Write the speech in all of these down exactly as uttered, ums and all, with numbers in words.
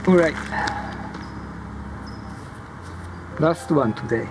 Alright, last one today.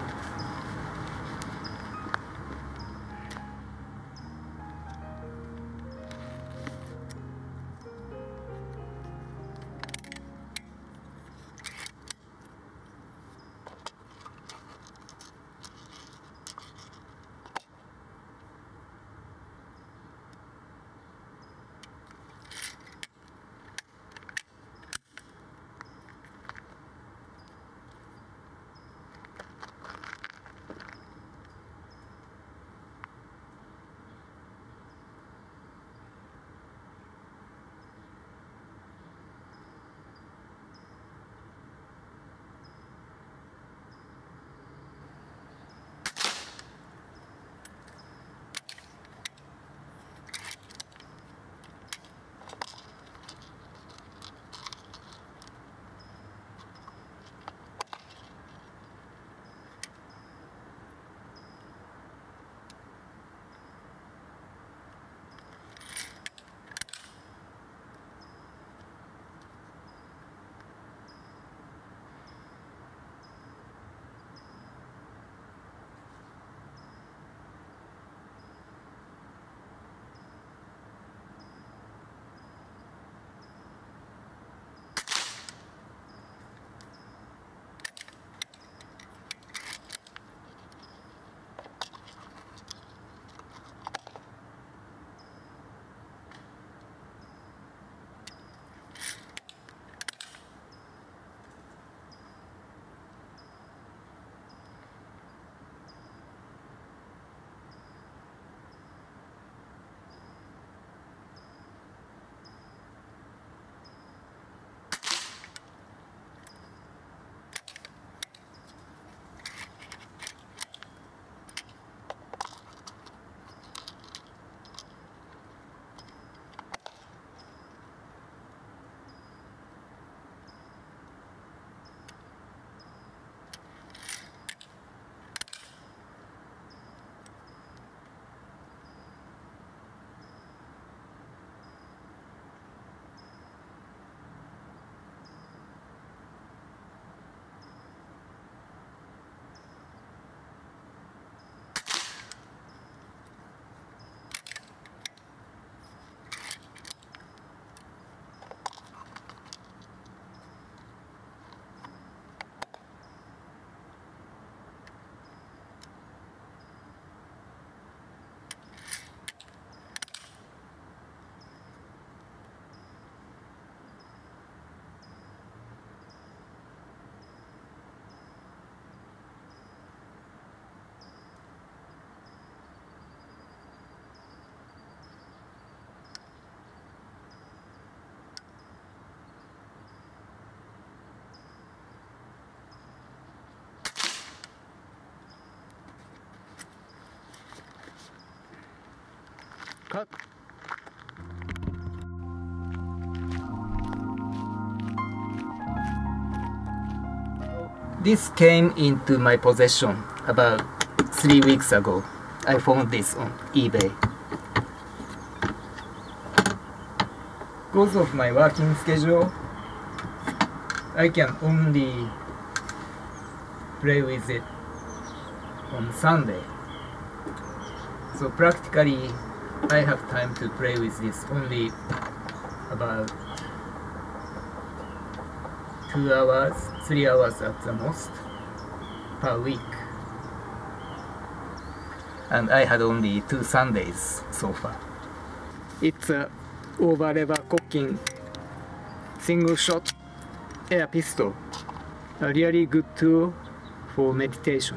Cut. This came into my possession about three weeks ago. I found this on eBay. Because of my working schedule, I can only play with it on Sunday. So practically, I have time to play with this only about two hours, three hours at the most per week. And I had only two Sundays so far. It's a over-lever cocking single shot air pistol. A really good tool for meditation.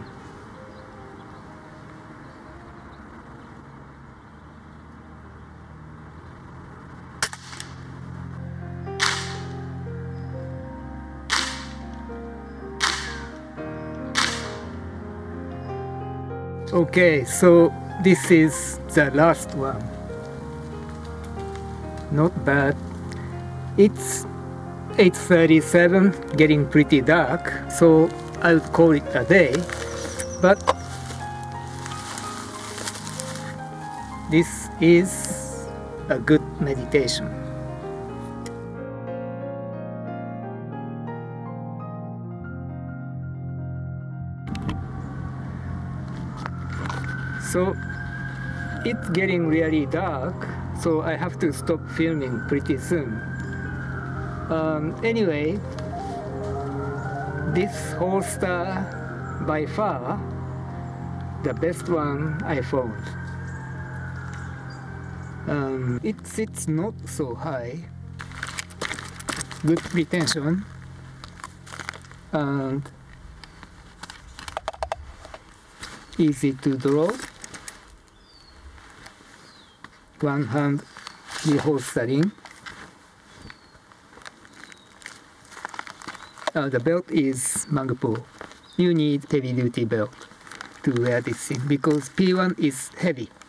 Okay, so this is the last one. Not bad. It's eight thirty-seven, getting pretty dark, so I would call it a day. But this is a good meditation. So it's getting really dark, so I have to stop filming pretty soon. Um, anyway, this holster by far the best one I found. Um, it sits not so high, good retention, and easy to draw. One hand reholstering. Uh, the belt is Magpul. You need heavy duty belt to wear this thing because P one is heavy.